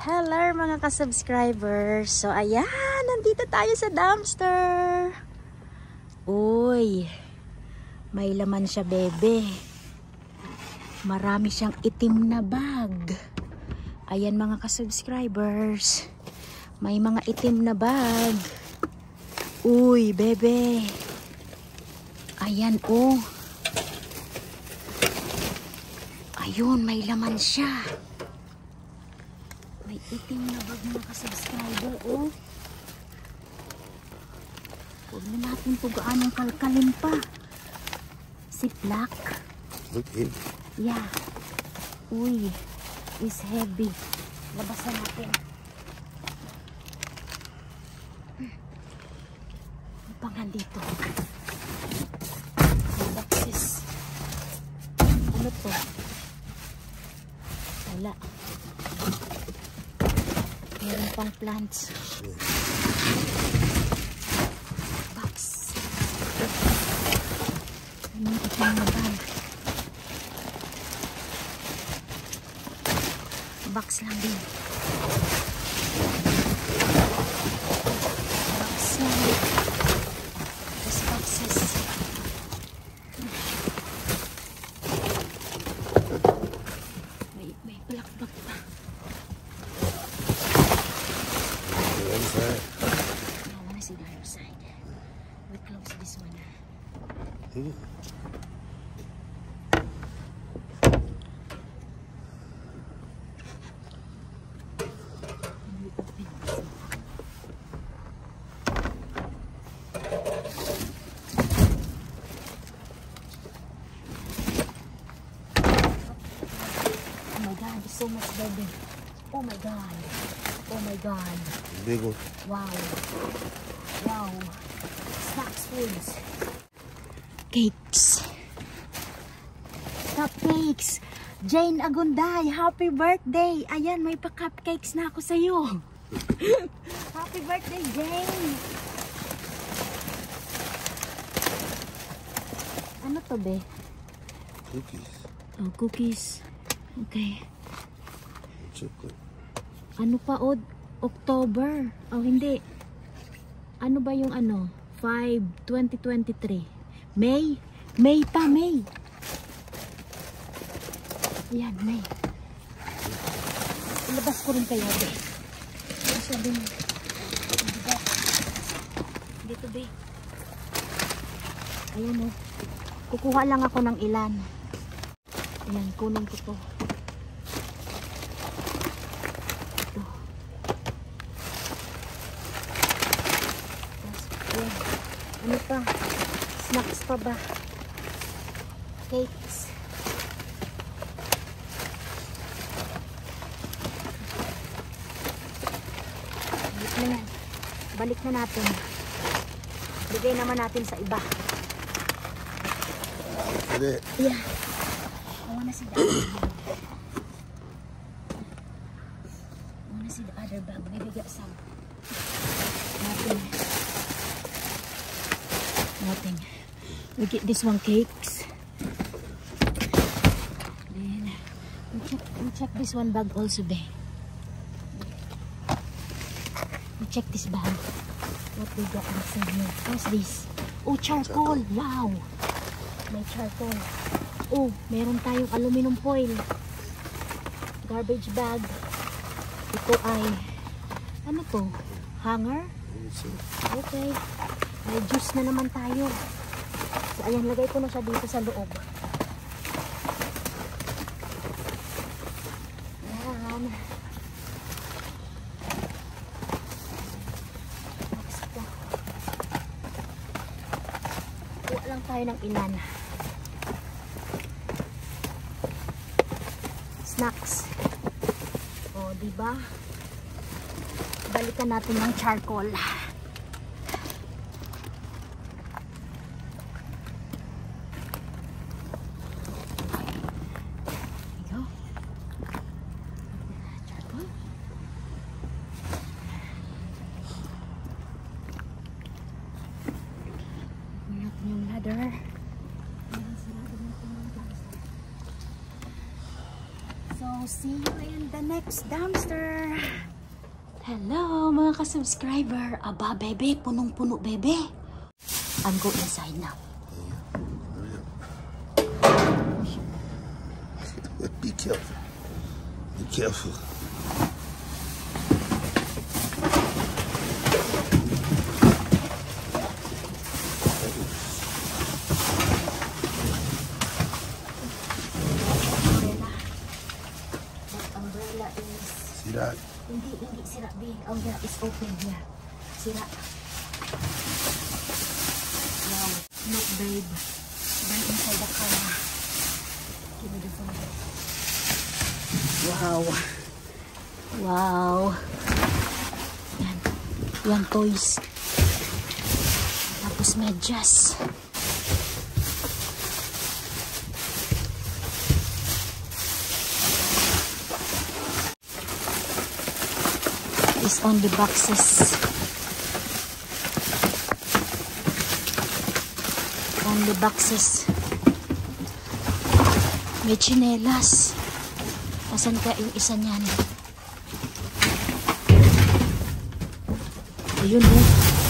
Hello mga ka-subscribers. So ayan, nandito tayo sa dumpster. Uy, may laman siya, bebe. Marami siyang itim na bag. Ayan mga ka-subscribers, may mga itim na bag. Uy, bebe. Ayan oh. Ayun, may laman siya. May itim na bag mga ka-subscriber, oh. Huwag na natin ito gaanong kalkalin pa. Ziplock. Look heavy. Yeah. Uy, is heavy. Labasan natin. Ano pang nandito? Boxes. Ano to? Wala. Meron pang plants. Box. Ano ito na ba? Box lang din. Box lang din. Just boxes. May balakbak pa. I wanna see the other side. We close this one. Oh my God, there's so much baby. Oh my God. Oh my God. Big one. Wow. Wow. Snacks foods. Cakes. Cupcakes. Jane Agunday, happy birthday. Ayan, may pa-cupcakes na ako sa'yo. Happy birthday, Jane. Ano to, be? Cookies. Oh, cookies. Okay. Chocolate. Ano pa, Od? October. Oh, hindi. Ano ba yung ano? 5, 2023. May? May pa, May. Ayan, May. Ilabas ko rin kayo, be. Sabi mo. Dito, be. Ayan, oh. Kukuha lang ako ng ilan. Ayan, kunin ko to. Ito. Ayan. Ano pa? Snacks pa ba? Cakes. Balik na yan. Balik na natin. Bigay naman natin sa iba. Yeah. I wanna see the other bag. I wanna see the other bag. Maybe get some. Nothing. Nothing. We get this one cakes. Then we check this one bag also, be. We check this bag. What we got inside here? What's this? Oh, charcoal. Wow. May charcoal. Oh, meron tayong aluminum foil. Garbage bag. Ito ay ano to? Hanger? Okay. May juice na naman tayo. So, ayan, lagay ko na siya dito sa loob. Ayan. Next po. Kuha lang tayo ng ilan. Snacks. O, diba? Balikan natin yung charcoal. Yung ladder. So, see you in the the next dumpster. Hello mga ka-subscriber. Aba, bebe, punong-puno, bebe. I'm going inside now. Be careful. Be careful. See that? Hindi sira, B. Oh, yeah, it's open here. Sira. Wow. Look, babe. Right inside the car. Give me the phone. Wow. Wow. Yan. Yan, toys. Tapos medyas. Is on the boxes. On the boxes. May chinelas. Asan ka yung isa niyan? Ayun o.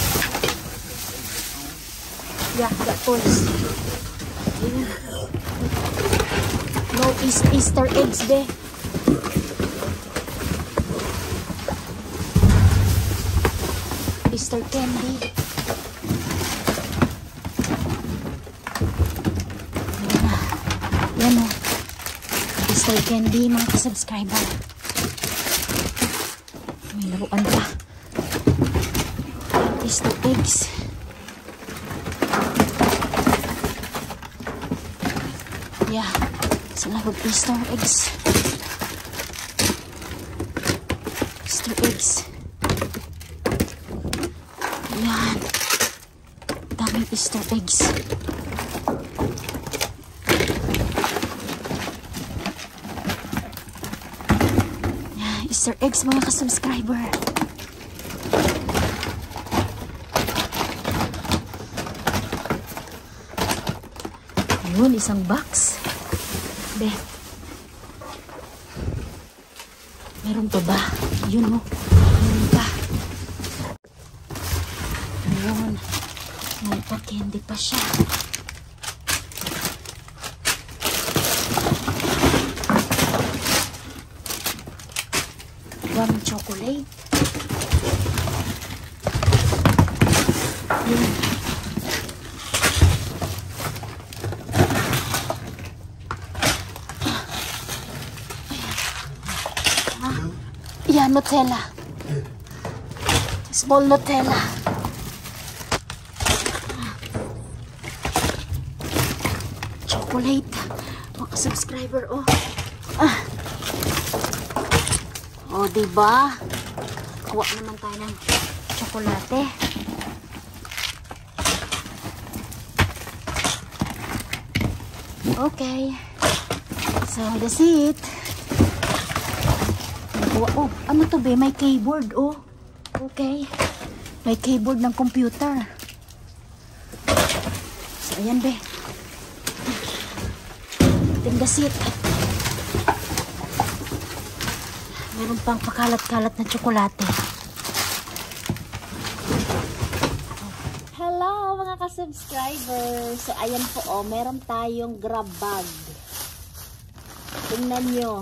Yeah, that toys. Ayun. No Easter eggs be. Easter candy. Yan o. Easter candy, mga ka-subscriber. May laruan pa. Easter eggs. Yeah. It's a lot of Easter eggs. Easter eggs. Yan. Daming Easter eggs. Yan. Easter eggs, mga ka-subscriber. Yun, isang box. Be. Meron pa ba? Yun o. Meron pa. Ayun. May pa-candy pa siya. One chocolate. Yun. Yeah, Nutella. Small Nutella. Chocolate. Mga subscriber, oh. Oh, diba? Kuha naman tayo ng chocolate. Okay. So, that's it. Oh, ano to be? May keyboard, oh. Okay. May keyboard ng computer. So, ayan be. Tindasit. Meron pang pakalat-kalat na tsokolate. Hello mga ka-subscribers. So, ayan po, oh. Meron tayong grab bag. Tingnan nyo.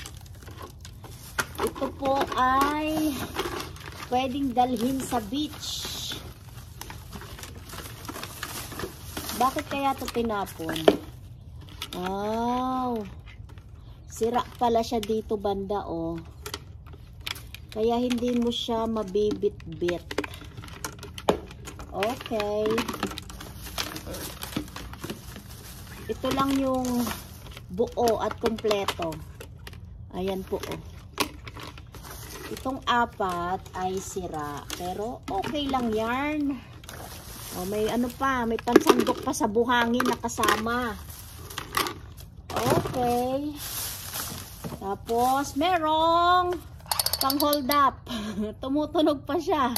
Ito po ay pwedeng dalhin sa beach. Bakit kaya ito tinapon? Wow! Sira pala siya dito banda, oh. Kaya hindi mo siya mabibit-bit. Okay. Ito lang yung buo at kompleto. Ayan po, oh. Itong apat ay sira. Pero okay lang yan. O, may ano pa. May pansandok pa sa buhangin na kasama. Okay. Tapos, merong pang hold up. Tumutunog pa siya.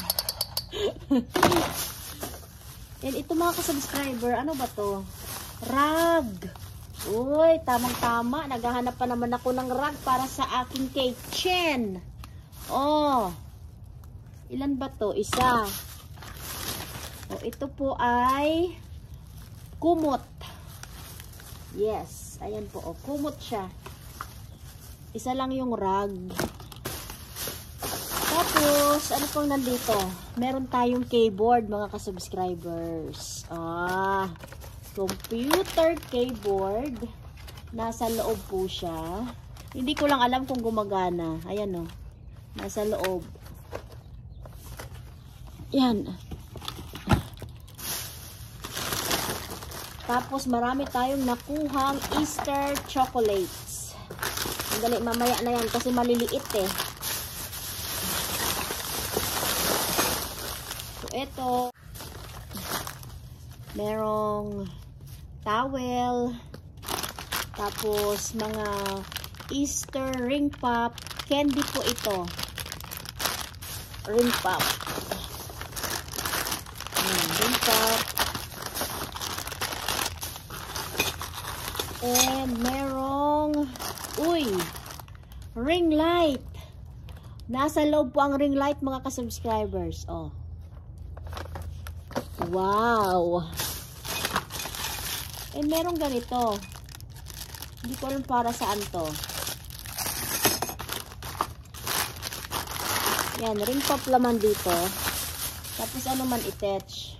And ito mga ka-subscriber, ano ba to? Rag. Uy, tamang-tama. Naghahanap pa naman ako ng rug para sa aking kitchen. Oh. Ilan ba to? Isa. Oh, ito po ay kumot. Yes. Ayan po. Oh, kumot siya. Isa lang yung rug. Tapos, ano pong nandito? Meron tayong keyboard, mga ka-subscribers. Computer keyboard. Nasa loob po siya. Hindi ko lang alam kung gumagana. Ayan o. Nasa loob. Yan. Tapos marami tayong nakuhang Easter chocolates. Dali, mamaya na yan kasi maliliit eh. So, ito. Merong towel, tapos mga Easter ring pop, candy po ito, ring pop, ring pop, and merong, ring light, nasa loob po ang ring light, mga ka-subscribers. Oh, wow. Eh, merong ganito. Hindi ko alam para saan to. Yan, ring pop laman dito. Tapos ano man i-attach.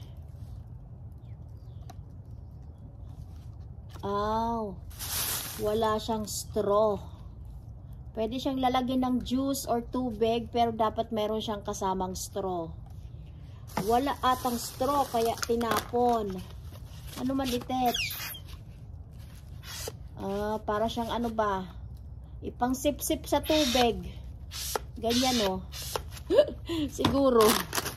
Wala siyang straw. Pwede siyang lalagyan ng juice or tubig, pero dapat meron siyang kasamang straw. Wala atang straw, kaya tinapon. Ano man i-attach? Para siyang ano ba? Ipang sip-sip sa tubig. Ganyan oh. Siguro.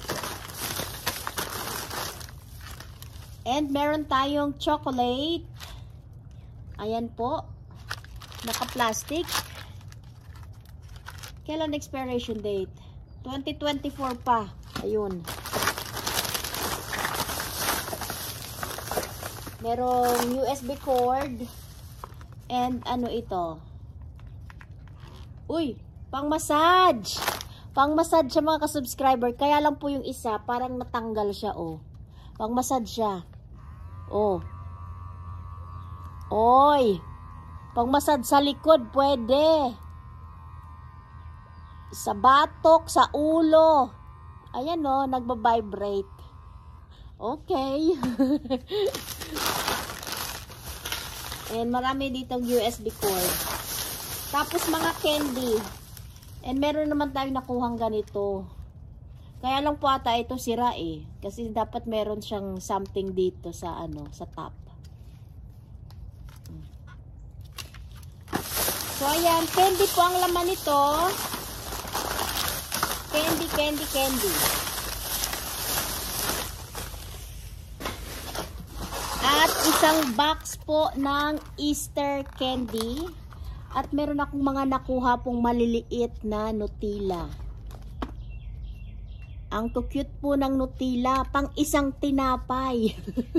And meron tayong chocolate. Ayan po. Naka-plastic. Kailan expiration date? 2024 pa. Ayun. Merong USB cord. And ano ito? Uy, pang-massage. Pang-massage siya, mga ka-subscriber. Kaya lang po yung isa, parang natanggal siya, oh. Pang-massage siya. Oh. Oy. Pang-massage sa likod, pwede. Sa batok, sa ulo. Ayan, oh, nagba-vibrate. Okay. And marami ditong USB cord. Tapos mga candy. And meron naman tayong nakuhang ganito. Kaya lang po ata ito sira eh. Kasi dapat meron siyang something dito sa ano, sa top. So ayan, candy po ang laman nito. Candy, candy, candy. At isang box po ng Easter candy. At meron akong mga nakuha pong maliliit na Nutella. Ang cute po ng Nutella, pang isang tinapay.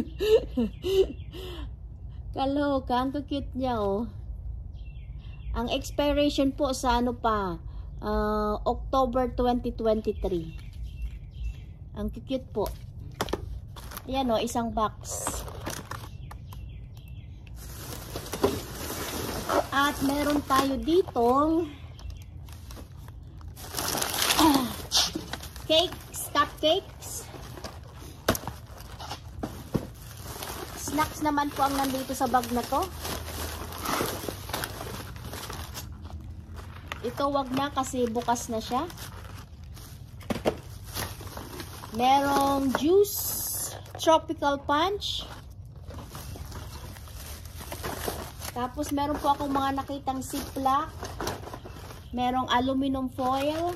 Kaloka, ang cute niya oh. Ang expiration po sa ano pa, October 2023. Ang cute po. Ayan oh, isang box. At meron tayo ditong cakes, cupcakes. Snacks naman po ang nandito sa bag na to. Ito wag na kasi bukas na siya. Merong juice, tropical punch. Tapos meron po akong mga nakitang ziplock. Merong aluminum foil.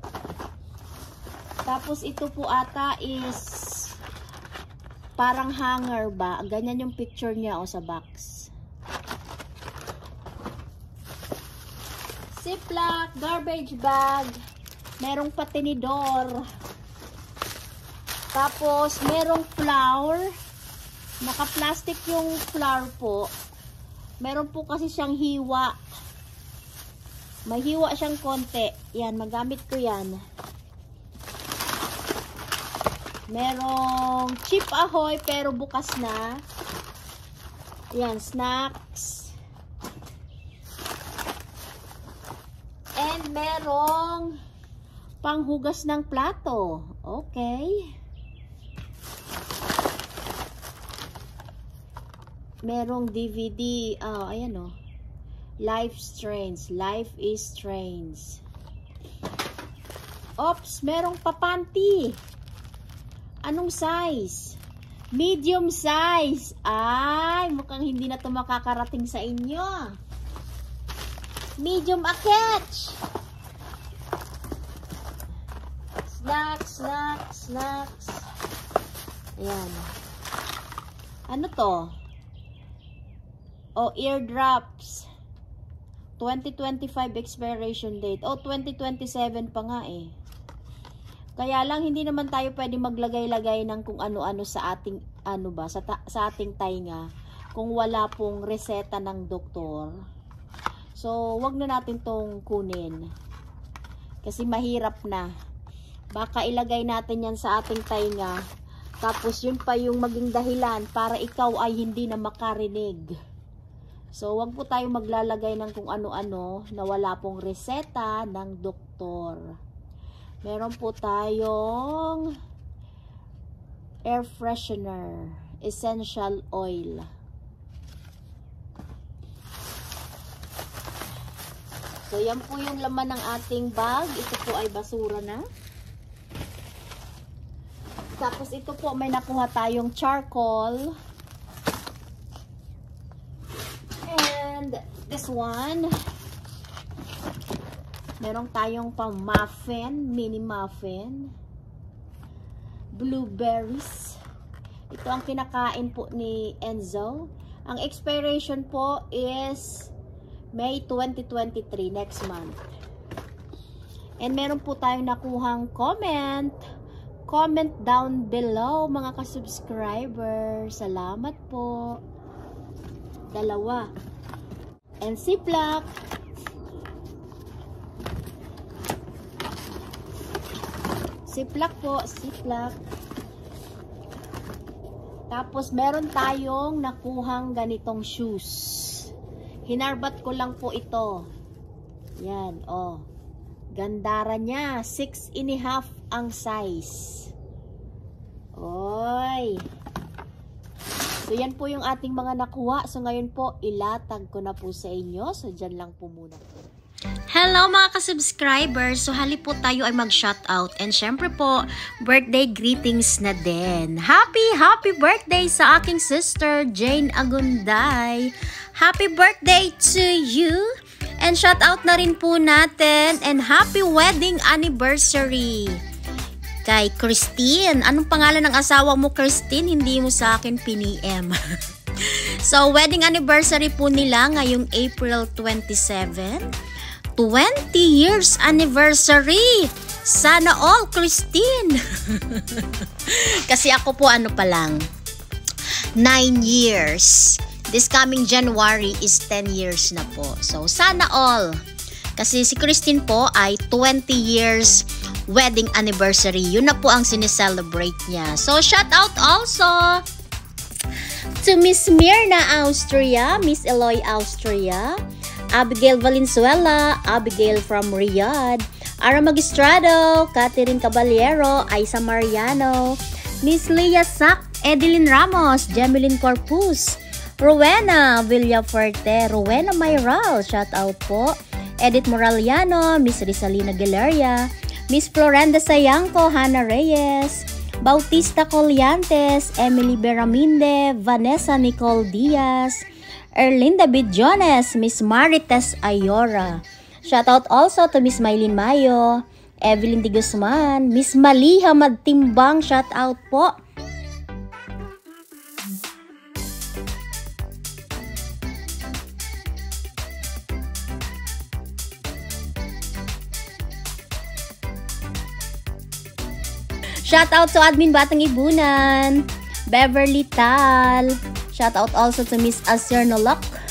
Tapos ito po ata is parang hanger ba? Ganyan yung picture niya o sa box. Ziplock, garbage bag. Merong patinidor. Tapos merong flour. Naka-plastic yung flour po. Meron po kasi siyang hiwa. May hiwa siyang konti. Yan, magamit ko yan. Merong Chip Ahoy pero bukas na. Yan, snacks. And merong panghugas ng plato. Okay. Merong DVD. Oh, ayan o. Life Strange. Life is Strange. Oops, merong papanty. Anong size? Medium size. Ay, mukhang hindi na ito makakarating sa inyo. Medium a catch. Snacks, snacks, snacks. Ayan. Ano to? O, eardrops. 2025 expiration date. O, 2027 pa nga eh. Kaya lang, hindi naman tayo pwede maglagay-lagay ng kung ano-ano sa ating, sa ating tainga kung wala pong reseta ng doktor. So, wag na natin tong kunin. Kasi mahirap na. Baka ilagay natin yan sa ating tainga. Tapos, yun pa yung maging dahilan para ikaw ay hindi na makarinig. So, wag po tayo maglalagay ng kung ano-ano na wala pong reseta ng doktor. Meron po tayong air freshener, essential oil. So, yan po yung laman ng ating bag. Ito po ay basura na. Tapos, ito po may nakuha tayong charcoal. And this one, meron tayong pang muffin, mini muffin. Blueberries. Ito ang kinakain po ni Enzo. Ang expiration po is May 2023, next month. And meron po tayong nakuhang comment. Comment down below, mga ka-subscriber. Salamat po. Dalawa. And Ziploc. Ziploc po, Ziploc. Tapos meron tayong nakuhang ganitong shoes. Hinarbat ko lang po ito. Yan, oh. Gandara niya, 6.5 ang size. Oy. So, yan po yung ating mga nakuha. So, ngayon po, ilatag ko na po sa inyo. So, dyan lang po muna. Hello mga ka-subscribers! So hali po tayo ay mag-shoutout. And syempre po, birthday greetings na din. Happy birthday sa aking sister, Jane Agunday. Happy birthday to you! And shoutout na rin po natin. And happy wedding anniversary kay Christine. Anong pangalan ng asawa mo, Christine? Hindi mo sa akin piniem. So, wedding anniversary po nila ngayong April 27. 20 years anniversary. Sana all, Christine. Kasi ako po ano pa lang, 9 years. This coming January is 10 years na po. So, sana all. Kasi si Christine po ay 20 years wedding anniversary. Yun na po ang sineselebrate niya. So, shout out also to Miss Mirna Austria, Miss Eloy Austria, Abigail Valenzuela, Abigail from Riyadh, Ara Magistrado, Catherine Caballero, Aisa Mariano, Miss Leah Sac, Edeline Ramos, Jemeline Corpus, Rowena Villafuerte, Rowena Mayral, shout out po, Edith Moraliano, Miss Rizalina Galeria, Miss Florenda Sayangco, Hannah Reyes, Bautista Colliantes, Emily Beraminde, Vanessa Nicole Diaz, Erlinda Bidjones, Miss Marites Ayora. Shoutout also to Miss Maylin Mayo, Evelyn Di Guzman, Miss Maliha Magtimbang, shoutout po. Shoutout to Admin Batang Ibunan, Beverly Tal. Shoutout also to Miss Asir Nolok,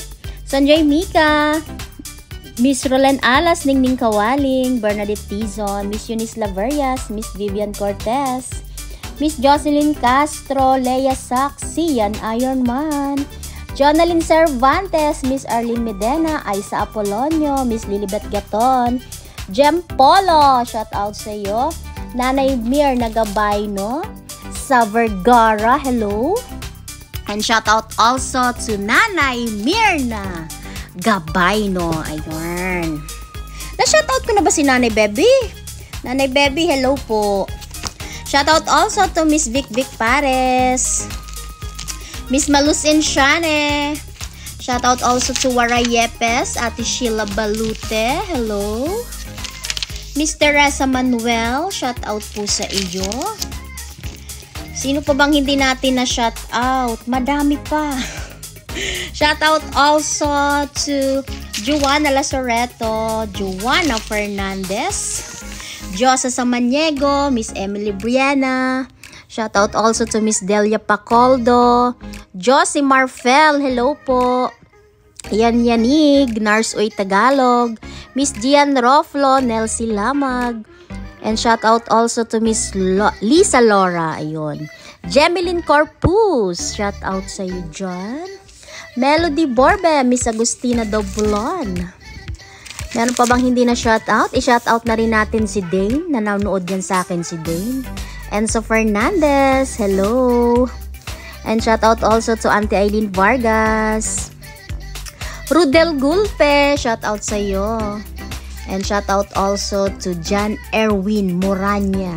Sanjay Mika, Miss Roland Alas, Ningning Kawaling, Bernadette Tizon, Miss Eunice Laverias, Miss Vivian Cortez, Miss Jocelyn Castro, Leia Saksi, Yan Ironman, Jonalyn Cervantes, Miss Arlene Medena, Aisa Apolonio, Miss Lilibet Gaton, Jem Polo, shout out sa iyo, Nanay Mir Nagabay, no? Sa Vergara, hello. And shout out also to Nanay Mirna Gabayno. Ayun. Na-shout out ko na ba si Nanay Bebe? Nanay Bebe, hello po. Shout out also to Miss Vic Pares. Miss Malusin Shane. Shout out also to Waray Yepes, Ate Sheila Balute. Hello. Miss Teresa Manuel, shout out po sa iyo. Sino pa bang hindi natin na shout out? Madami pa. Shout out also to Joanna Lazareto, Joanna Fernandez, Josa Samaniego, Miss Emily Briana. Shout out also to Miss Delia Pacoldo, Josie Marfel, hello po. Yan Yanig, Nars Uy Tagalog, Miss Gian Roflo, Nelsie Lamag. And shout out also to Miss Lisa Laura, ayun. Jemeline Corpus, shout out sa iyo dyan. Melody Borbe, Miss Agustina Doblon. Meron pa bang hindi na shout out? I-shout out na rin natin si Dane, nanonood yan sa akin si Dane. Enzo Fernandez, hello. And shout out also to Auntie Eileen Vargas. Rudel Gulpe, shout out sa iyo. And shout out also to John Erwin Moranya.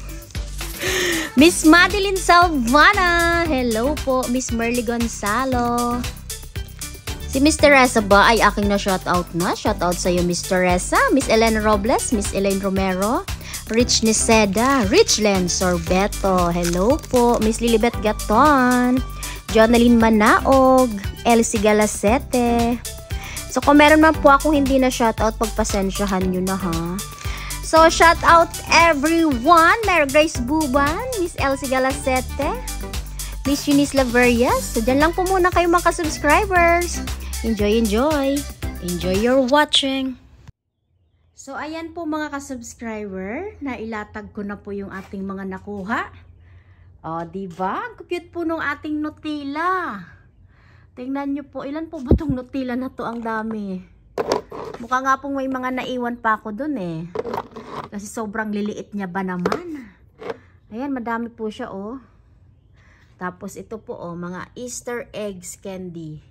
Miss Madeline Salvana, hello po. Miss Merly Gonzalo. Si Miss Teresa ba ay aking na shout out na? Shout out sa iyo Miss Teresa. Miss Elena Robles, Miss Elaine Romero, Rich Niseda, Richland Sorbeto, hello po. Miss Lilibet Gaton, Jonalyn Manaog, Elsie Galasete. So, kung meron man po akong hindi na shoutout, pagpasensyahan nyo na ha. So, shoutout everyone. Mary Grace Buban, Miss Elsie Galasete, Miss Eunice Laverias. So, dyan lang po muna kayo mga subscribers. Enjoy, enjoy. Enjoy your watching. So, ayan po mga ka-subscriber. Nailatag ko na po yung ating mga nakuha. O, diba? Ang cute po nung ating Nutella. Tingnan nyo po, ilan po ba itong Nutella na to? Ang dami. Mukha nga pong may mga naiwan pa ako dun eh. Kasi sobrang liliit niya ba naman. Ayan, madami po siya oh. Tapos ito po oh, mga Easter eggs candy.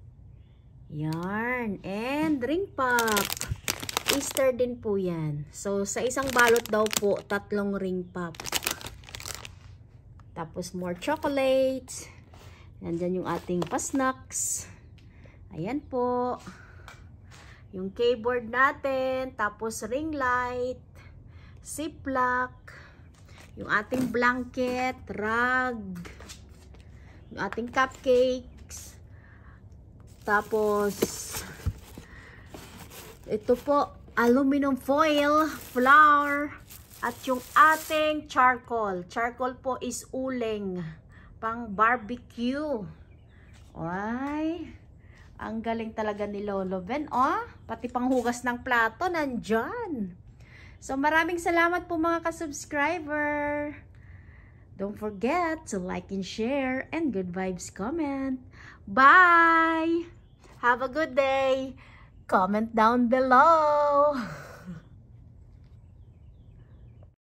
Yarn. And ring pop. Easter din po yan. So, sa isang balot daw po, 3 ring pop. Tapos more chocolates. Nandyan yung ating pa-snacks. Ayan po. Yung keyboard natin. Tapos ring light. Ziploc. Yung ating blanket. Rug. Yung ating cupcakes. Tapos ito po. Aluminum foil. Flour. At yung ating charcoal. Charcoal po is uling. Pang barbecue. Ay, ang galing talaga ni Lolo Ben. Oh, pati panghugas ng plato nandyan. So, maraming salamat po mga ka-subscriber. Don't forget to like and share and good vibes comment. Bye! Have a good day. Comment down below.